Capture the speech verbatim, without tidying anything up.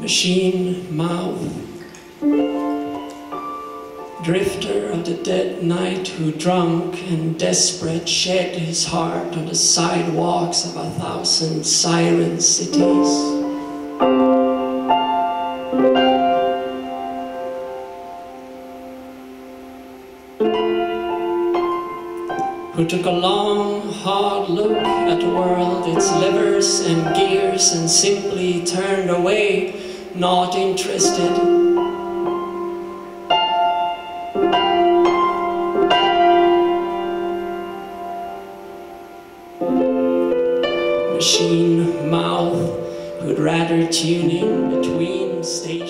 machine mouth, drifter of the dead night who drunk and desperate shed his heart on the sidewalks of a thousand siren cities. Who took a long, hard look at the world, its levers and gears, and simply turned away, not interested. Machine mouth, who'd rather tune in between stages.